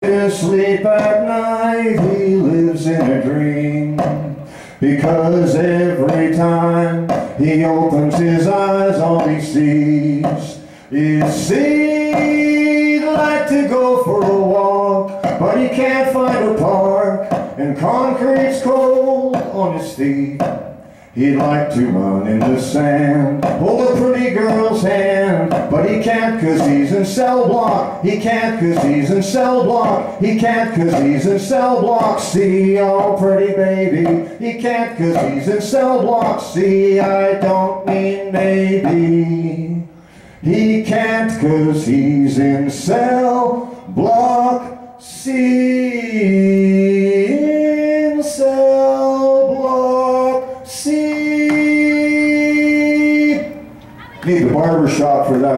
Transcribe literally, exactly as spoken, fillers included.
to sleep at night, he lives in a dream, because every time he opens his eyes, all he sees is sea. He'd like to go for a walk, but he can't find a park, and concrete's cold on his feet. He'd like to run in the sand, hold a pretty girl's hand, but he can't cause he's in cell block. He can't cause he's in cell block. He can't cause he's in cell block. See, oh pretty baby, he can't cause he's in cell block. See, I don't mean maybe. He can't cause he's in cell block C. In cell block C. Need the barber shop for that.